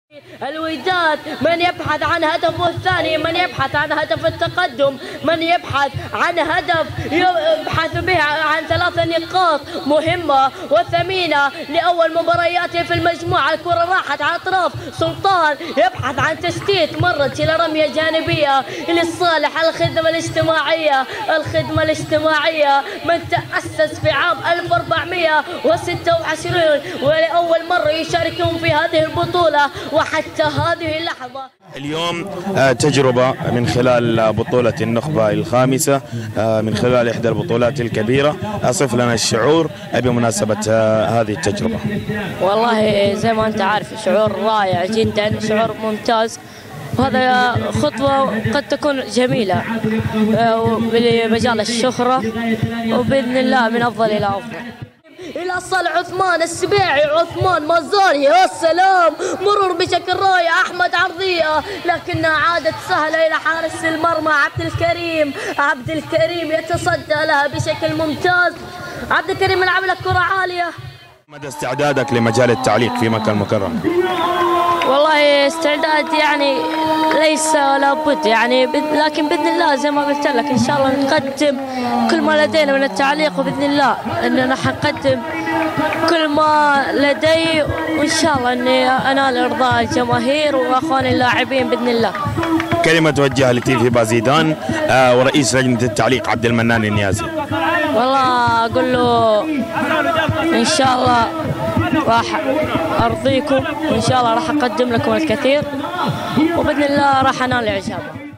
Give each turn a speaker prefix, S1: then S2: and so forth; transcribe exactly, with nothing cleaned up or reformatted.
S1: الوداد من يبحث عن هدفه الثاني، من يبحث عن هدف التقدم، من يبحث عن هدف يبحث به عن ثلاث نقاط مهمة وثمينة لأول مبارياته في المجموعة. الكرة راحت على أطراف سلطان، يبحث عن تسديد، مرت إلى رمية جانبية لصالح الخدمة الاجتماعية. الخدمة الاجتماعية من تأسس في عام ألف وأربعمئة وستة وعشرين ولأول مرة يشاركون في هذه البطولة، وحتى هذه اللحظة
S2: اليوم تجربة من خلال بطولة النخبة الخامسة، من خلال إحدى البطولات الكبيرة. أصف لنا الشعور بمناسبة هذه التجربة.
S1: والله زي ما أنت عارف شعور رائع جدا، شعور ممتاز، وهذا خطوة قد تكون جميلة بمجال الشهرة، وبإذن الله من أفضل إلى أفضل. إلى صالح عثمان السبيعي، عثمان مازاري، يا سلام، مرور بشكل رائع، أحمد عرضية لكنها عادت سهلة إلى حارس المرمى عبد الكريم. عبد الكريم يتصدى لها بشكل ممتاز. عبد الكريم يلعب لك كرة عالية.
S2: مدى استعدادك لمجال التعليق في مكة المكرمة؟
S1: والله استعداد يعني ليس ولا بد يعني، لكن باذن الله زي ما قلت لك ان شاء الله نقدم كل ما لدينا من التعليق، وباذن الله اننا حنقدم كل ما لدي، وان شاء الله اني انال ارضاء الجماهير واخواني اللاعبين باذن الله.
S2: كلمة توجهها لتيفي بازيدان آه ورئيس لجنة التعليق عبد المنان النيازي.
S1: والله اقول له ان شاء الله راح ارضيكم، وان شاء الله راح اقدم لكم الكثير، وباذن الله راح انال اعجابكم.